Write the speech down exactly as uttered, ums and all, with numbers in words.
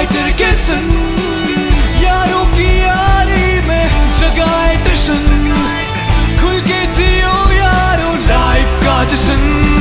Fighter के सन, यारों की यारी में जगाए टशन, खुल के जियो यारो लाइफ का जश्न।